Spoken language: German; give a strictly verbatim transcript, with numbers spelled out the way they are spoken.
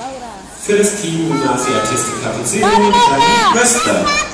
Für das Team Gymnasia Artistica Pazzini, Charlie Köstler.